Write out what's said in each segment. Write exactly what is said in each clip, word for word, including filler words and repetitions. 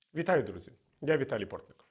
Вітаю, друзі! Я Віталій Портников.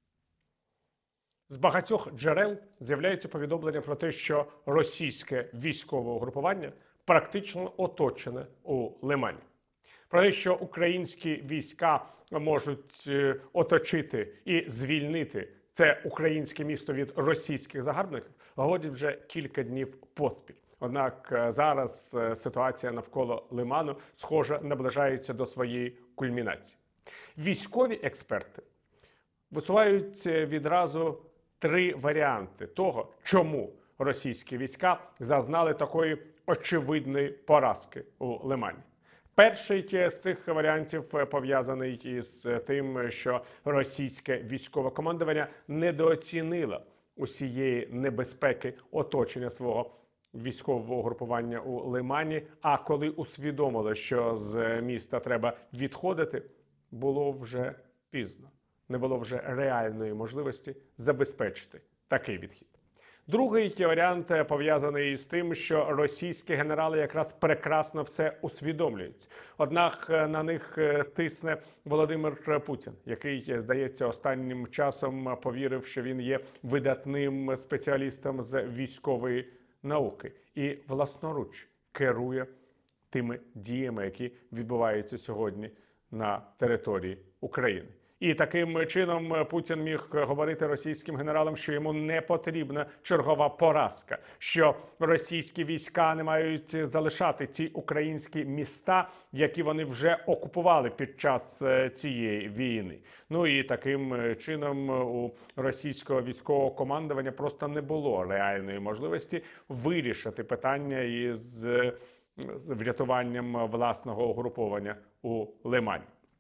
З багатьох джерел з'являються повідомлення про те, що російське військове угрупування практично оточене у Лимані. Про те, що українські війська можуть оточити і звільнити це українське місто від російських загарбників, говорять вже кілька днів поспіль. Однак зараз ситуація навколо Лиману, схоже, наближається до своєї кульмінації. Військові експерти висувають відразу три варіанти того, чому російські війська зазнали такої очевидної поразки у Лимані. Перший з цих варіантів пов'язаний із тим, що російське військове командування недооцінило усієї небезпеки оточення свого військового угрупування у Лимані, а коли усвідомили, що з міста треба відходити, було вже пізно. Не було вже реальної можливості забезпечити такий відхід. Другий варіант пов'язаний з тим, що російські генерали якраз прекрасно все усвідомлюють. Однак на них тисне Володимир Путін, який, здається, останнім часом повірив, що він є видатним спеціалістом з військової науки і власноруч керує тими діями, які відбуваються сьогодні на території України. І таким чином Путін міг говорити російським генералам, що йому не потрібна чергова поразка, що російські війська не мають залишати ті українські міста, які вони вже окупували під час цієї війни. Ну і таким чином у російського військового командування просто не було реальної можливості вирішити питання із з врятуванням власного угруповання у Лимані.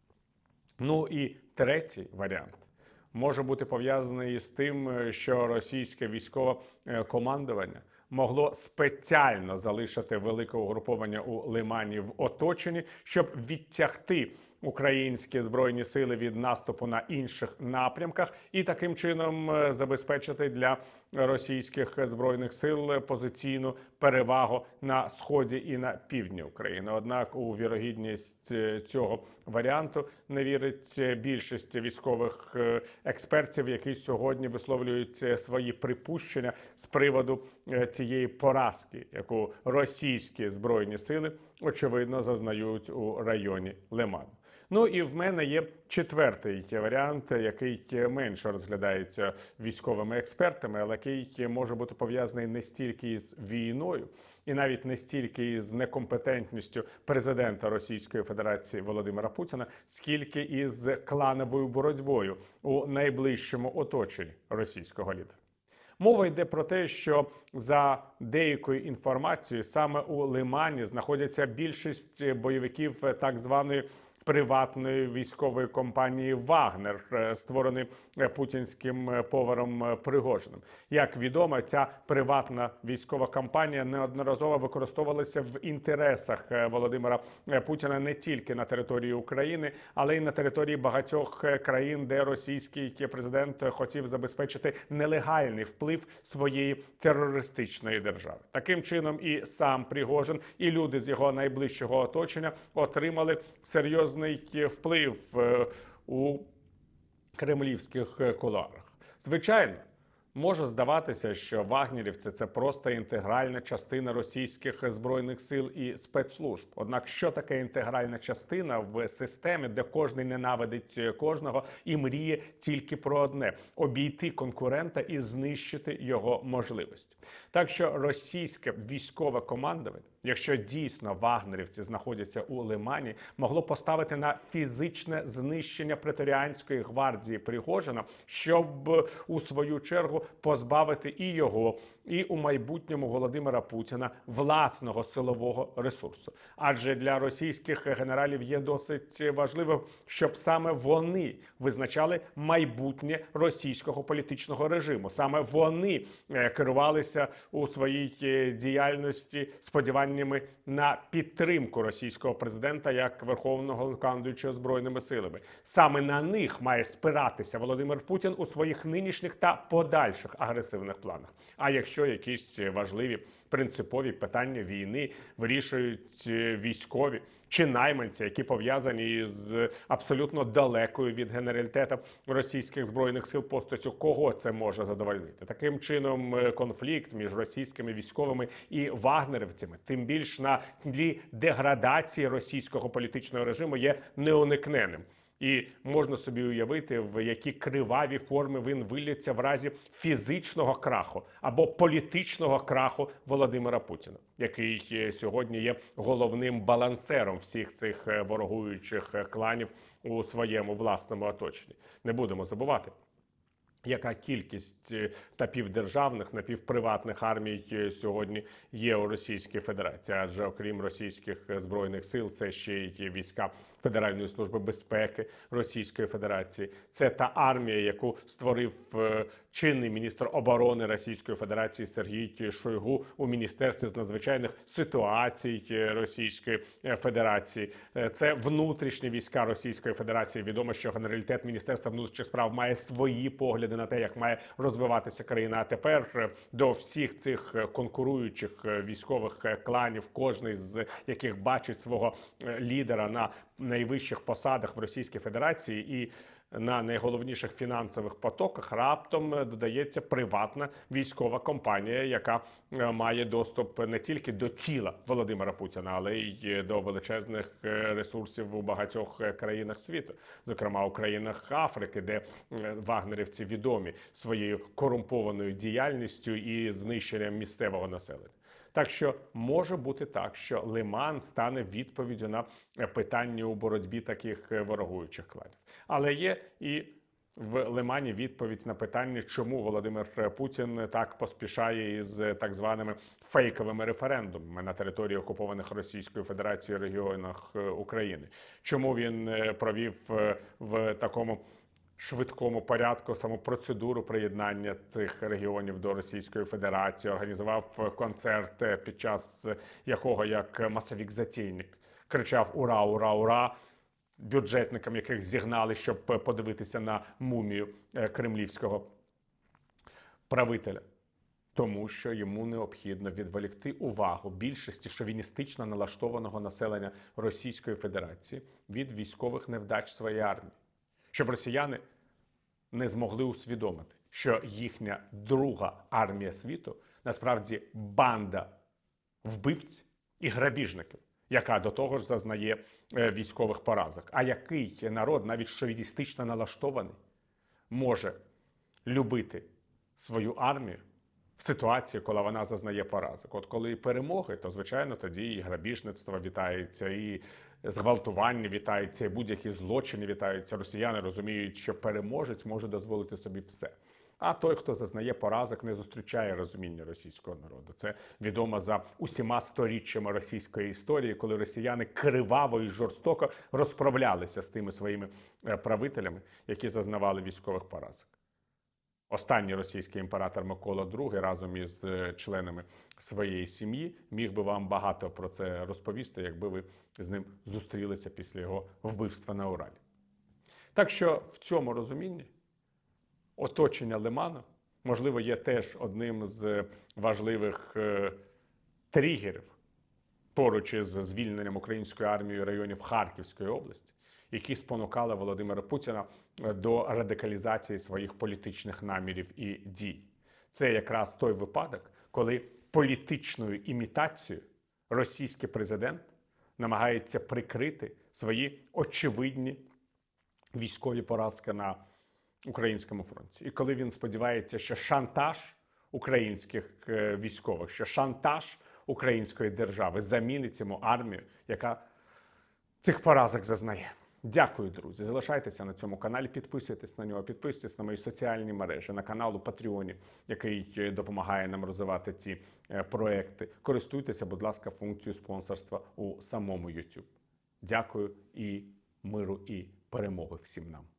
Ну і третій варіант може бути пов'язаний з тим, що російське військове командування могло спеціально залишити велике угруповання у Лимані в оточенні, щоб відтягти українські збройні сили від наступу на інших напрямках і таким чином забезпечити для російських збройних сил позиційну перевагу на сході і на півдні України. Однак у вірогідність цього варіанту не вірить більшість військових експертів, які сьогодні висловлюють свої припущення з приводу тієї поразки, яку російські збройні сили очевидно зазнають у районі Лиману. Ну і в мене є четвертий варіант, який менше розглядається військовими експертами, але який може бути пов'язаний не стільки із війною і навіть не стільки із некомпетентністю президента Російської Федерації Володимира Путіна, скільки із клановою боротьбою у найближчому оточенні російського лідера. Мова йде про те, що за деякою інформацією саме у Лимані знаходяться більшість бойовиків так званої приватної військової компанії «Вагнер», створений путінським поваром Пригожиним. Як відомо, ця приватна військова компанія неодноразово використовувалася в інтересах Володимира Путіна не тільки на території України, але й на території багатьох країн, де російський президент хотів забезпечити нелегальний вплив своєї терористичної держави. Таким чином і сам Пригожин, і люди з його найближчого оточення отримали серйозний вплив у кремлівських кулуарах. Звичайно, може здаватися, що вагнерівці – це просто інтегральна частина російських збройних сил і спецслужб. Однак, що таке інтегральна частина в системі, де кожний ненавидить кожного і мріє тільки про одне – обійти конкурента і знищити його можливості. Так що російське військове командування, якщо дійсно вагнерівці знаходяться у Лимані, могло поставити на фізичне знищення преторіанської гвардії Пригожина, щоб у свою чергу позбавити і його, і у майбутньому Володимира Путіна власного силового ресурсу. Адже для російських генералів є досить важливо, щоб саме вони визначали майбутнє російського політичного режиму. Саме вони керувалися у своїй діяльності сподіваннями на підтримку російського президента як верховного головнокомандуючого збройними силами. Саме на них має спиратися Володимир Путін у своїх нинішніх та подальших агресивних планах. А якщо якісь важливі принципові питання війни вирішують військові чи найманці, які пов'язані з абсолютно далекою від генералітету російських збройних сил постаттю. Кого це може задовольнити? Таким чином, конфлікт між російськими військовими і вагнерівцями, тим більш на тлі деградації російського політичного режиму, є неуникненним. І можна собі уявити, в які криваві форми він виліться в разі фізичного краху або політичного краху Володимира Путіна, який сьогодні є головним балансером всіх цих ворогуючих кланів у своєму власному оточенні. Не будемо забувати, яка кількість напівдержавних, напівприватних армій сьогодні є у Російській Федерації. Адже окрім російських збройних сил, це ще й війська Федеральної служби безпеки Російської Федерації. Це та армія, яку створив чинний міністр оборони Російської Федерації Сергій Шойгу у Міністерстві з надзвичайних ситуацій Російської Федерації. Це внутрішні війська Російської Федерації. Відомо, що генералітет Міністерства внутрішніх справ має свої погляди на те, як має розвиватися країна. А тепер до всіх цих конкуруючих військових кланів, кожний з яких бачить свого лідера на найвищих посадах в Російській Федерації і на найголовніших фінансових потоках, раптом додається приватна військова компанія, яка має доступ не тільки до тіла Володимира Путіна, але й до величезних ресурсів у багатьох країнах світу, зокрема у країнах Африки, де вагнерівці відомі своєю корумпованою діяльністю і знищенням місцевого населення. Так що може бути так, що Лиман стане відповіддю на питання у боротьбі таких ворогуючих кланів. Але є і в Лимані відповідь на питання, чому Володимир Путін так поспішає із так званими фейковими референдумами на території окупованих Російською Федерацією регіонах України. Чому він провів в такому швидкому порядку саму процедуру приєднання цих регіонів до Російської Федерації, організував концерт, під час якого, як масовік-затійник, кричав «Ура, ура, ура!», бюджетникам, яких зігнали, щоб подивитися на мумію кремлівського правителя. Тому що йому необхідно відволікти увагу більшості шовіністично налаштованого населення Російської Федерації від військових невдач своєї армії. Щоб росіяни не змогли усвідомити, що їхня друга армія світу насправді банда вбивць і грабіжників, яка до того ж зазнає військових поразок. А який народ, навіть шовіністично налаштований, може любити свою армію в ситуації, коли вона зазнає поразок? От коли перемоги, то, звичайно, тоді і грабіжництво вітається, і зґвалтування вітається, і будь-які злочини вітаються. Росіяни розуміють, що переможець може дозволити собі все. А той, хто зазнає поразок, не зустрічає розуміння російського народу. Це відомо за усіма сторіччями російської історії, коли росіяни криваво і жорстоко розправлялися з тими своїми правителями, які зазнавали військових поразок. Останній російський імператор Микола другий разом із членами своєї сім'ї міг би вам багато про це розповісти, якби ви з ним зустрілися після його вбивства на Уралі. Так що в цьому розумінні оточення Лиману, можливо, є теж одним з важливих е, тригерів поруч із звільненням української армії районів Харківської області, які спонукали Володимира Путіна до радикалізації своїх політичних намірів і дій. Це якраз той випадок, коли політичною імітацією російський президент намагається прикрити свої очевидні військові поразки на українському фронті. І коли він сподівається, що шантаж українських військових, що шантаж української держави замінить йому армію, яка цих поразок зазнає. Дякую, друзі. Залишайтеся на цьому каналі, підписуйтесь на нього, підписуйтесь на мої соціальні мережі, на канал у Патреоні, який допомагає нам розвивати ці проекти. Користуйтеся, будь ласка, функцією спонсорства у самому YouTube. Дякую і миру, і перемоги всім нам.